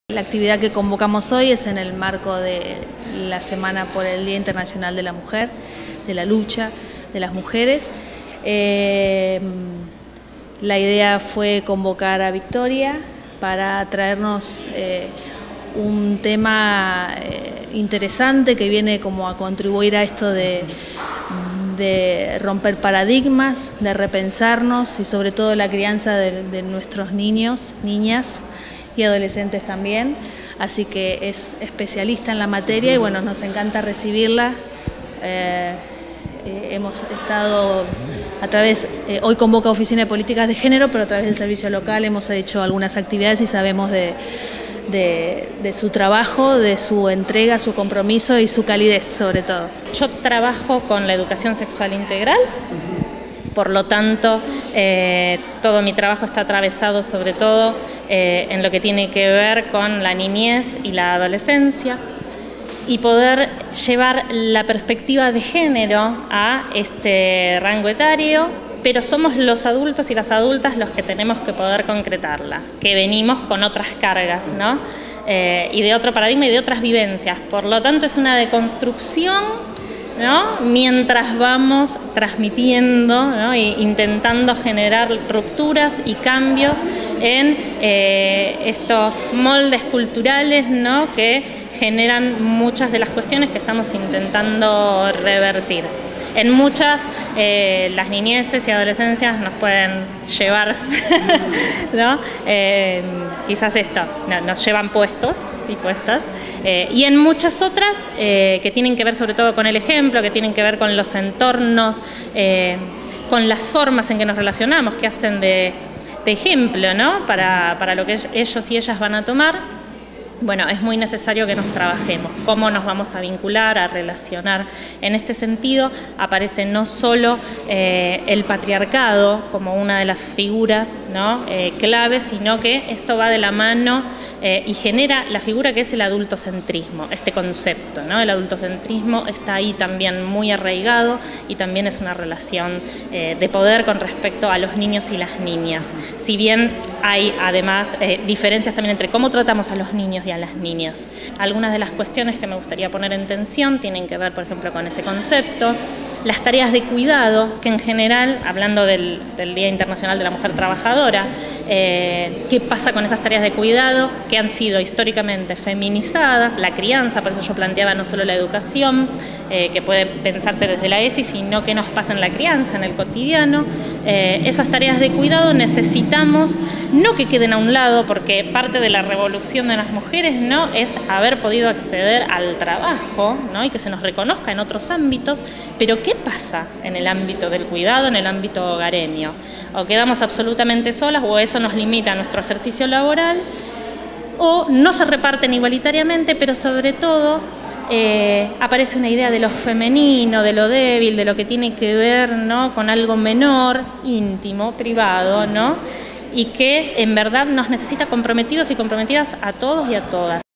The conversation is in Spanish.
La actividad que convocamos hoy es en el marco de la Semana por el Día Internacional de la Mujer, de la lucha de las mujeres. La idea fue convocar a Victoria para traernos un tema interesante que viene como a contribuir a esto de romper paradigmas, de repensarnos y sobre todo la crianza de nuestros niños, niñas y adolescentes también. Así que es especialista en la materia y bueno, nos encanta recibirla. Hemos estado a través, hoy convoca Oficina de Políticas de Género, pero a través del servicio local hemos hecho algunas actividades y sabemos de su trabajo, de su entrega, su compromiso y su calidez sobre todo. Yo trabajo con la educación sexual integral, por lo tanto todo mi trabajo está atravesado sobre todo en lo que tiene que ver con la niñez y la adolescencia y poder llevar la perspectiva de género a este rango etario, pero somos los adultos y las adultas los que tenemos que poder concretarla, que venimos con otras cargas, ¿no? Y de otro paradigma y de otras vivencias. Por lo tanto, es una deconstrucción, ¿no? Mientras vamos transmitiendo, ¿no? E intentando generar rupturas y cambios en estos moldes culturales, ¿no? Que generan muchas de las cuestiones que estamos intentando revertir. En muchas, las niñeces y adolescencias nos pueden llevar, ¿no? Quizás esto, nos llevan puestos y puestas, y en muchas otras que tienen que ver sobre todo con el ejemplo, que tienen que ver con los entornos, con las formas en que nos relacionamos, que hacen de ejemplo, ¿no? Para lo que ellos y ellas van a tomar. Bueno, es muy necesario que nos trabajemos, cómo nos vamos a vincular, a relacionar. En este sentido aparece no solo el patriarcado como una de las figuras, ¿no? Claves, sino que esto va de la mano y genera la figura que es el adultocentrismo, este concepto, ¿no? El adultocentrismo está ahí también muy arraigado y también es una relación de poder con respecto a los niños y las niñas. Si bien hay además diferencias también entre cómo tratamos a los niños y a las niñas. Algunas de las cuestiones que me gustaría poner en tensión tienen que ver, por ejemplo, con ese concepto. Las tareas de cuidado, que en general, hablando del Día Internacional de la Mujer Trabajadora, ¿qué pasa con esas tareas de cuidado que han sido históricamente feminizadas? La crianza, por eso yo planteaba no solo la educación, que puede pensarse desde la ESI, sino que nos pasa en la crianza, en el cotidiano. Esas tareas de cuidado necesitamos no que queden a un lado, porque parte de la revolución de las mujeres, ¿no? Es haber podido acceder al trabajo, ¿no? Y que se nos reconozca en otros ámbitos, pero ¿qué pasa en el ámbito del cuidado, en el ámbito hogareño? O quedamos absolutamente solas, o eso nos limita a nuestro ejercicio laboral, o no se reparten igualitariamente, pero sobre todo aparece una idea de lo femenino, de lo débil, de lo que tiene que ver, ¿no? Con algo menor, íntimo, privado, ¿no? Y que en verdad nos necesita comprometidos y comprometidas a todos y a todas.